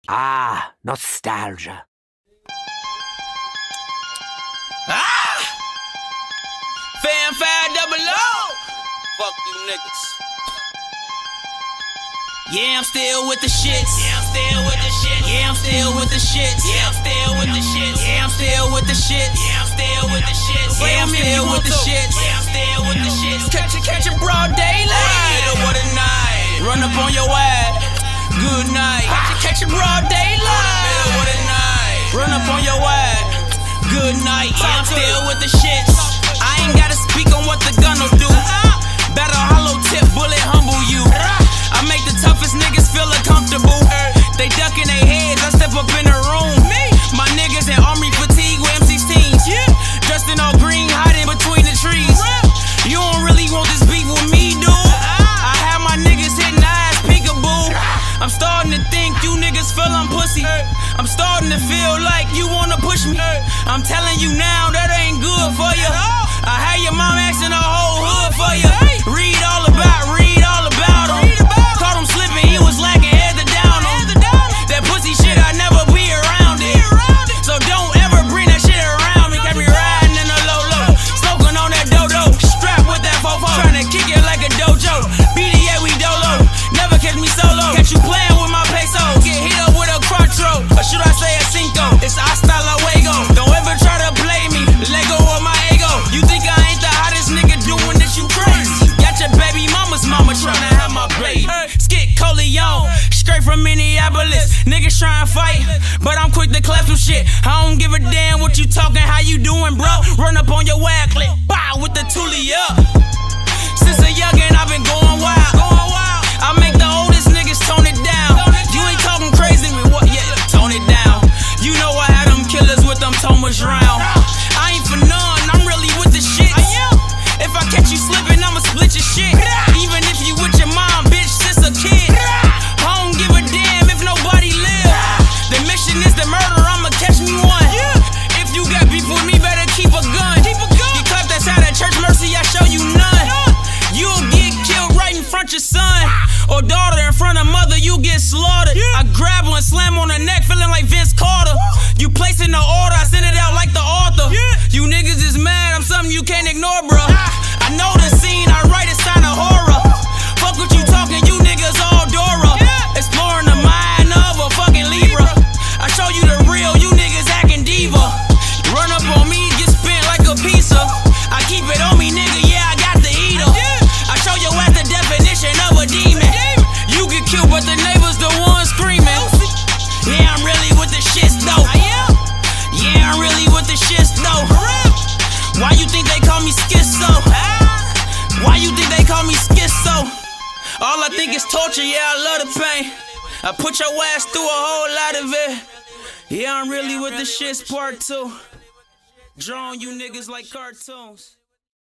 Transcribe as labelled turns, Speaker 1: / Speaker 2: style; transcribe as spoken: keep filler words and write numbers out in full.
Speaker 1: Ah, nostalgia.
Speaker 2: Ah! Fam five double O! Fuck you niggas. Yeah, I'm still with the shits. Yeah, I'm still with the shits. Yeah, I'm still with the shits. Yeah, I'm still with the shits. Yeah, I'm still with the shits. Yeah, I'm still with the shits. Yeah, I'm still with the shits. Yeah, I'm still with the shits. Catch a catch a broad daylight. Hit her with a night. Run up on your ass. Good night. Catch a catch a broad daylight. Hit her with a night. Run up on your ass. Good night. Yeah, I'm still with the shits. I ain't gotta speak on what the gun'll do. Better hollow tip bullet humble you. I make the toughest niggas feel uncomfortable. They ducking their heads, I step up in the room. My niggas in army fatigue with M sixteens. Dressed in all green, hiding between the trees. You don't really want this beef with me, dude. I have my niggas hitting eyes peekaboo. I'm starting to think you niggas feel I'm pussy. I'm starting to feel like you wanna push me. I'm telling you now, that ain't good for you. I had your mom asking the whole hood for you. Read all about, read all about him. Caught him slipping, he was lacking head to down him. That pussy shit, I never be around it. So don't ever bring that shit around me. Kept me riding in the low low, smoking on that dodo, strapped with that fofo, trying to kick it like a dojo. B D A, we dolo, never catch me solo. Catch you playing with my peso, get hit up with a quattro, or should I say a cinco? It's hasta luego. Don't ever try to play me, let go of my ego. You think I ain't the hottest nigga doing this, you crazy. Got your baby mama's mama trying to have my baby. Skit Coleon, straight from Minneapolis. Niggas trying to fight, but I'm quick to clap some shit. I don't give a damn what you talking, how you doing, bro. Run up on your wag clip, bow with the toolie up. Since a youngin', I've been going wild. I make the oldest niggas tone it down. You ain't talking crazy with what? Yeah, tone it down. You know I had them killers with them Thomas round. I ain't for none, I'm really with the shit. If I catch you slipping, I'ma split your shit. Even if you with your mom, bitch, since a kid. I don't give a damn if nobody live. The mission is the murder, I'ma catch me one. If you got beef with me, better keep a gun. You clap that side at church, mercy, I show you none. You'll get killed right in front of your son or daughter. In front of mother, you get slaughtered. I grab one, slam on the neck, feeling like Vince Carter. You place in the order, I send it out like the author. You niggas is mad, I'm something you can't ignore, bro. I know the scene, I write a sign of horror. Fuck what you talking, you niggas all Dora. Exploring the mind of a fucking Libra. I show you the real, you niggas acting diva. Run up on me, get spent like a pizza. I keep it on me, nigga, yeah, I got the eater. I show you at the definition of a demon. You get killed, but the neighbors the ones screaming. Yeah, I'm really with the shits though. Yeah, I'm really with the shits though. Why you think they call me schizo? Why you think they call me schizo? All I think is torture, yeah, I love the pain. I put your ass through a whole lot of it. Yeah, I'm really with the shits part two. Drawing you niggas like cartoons.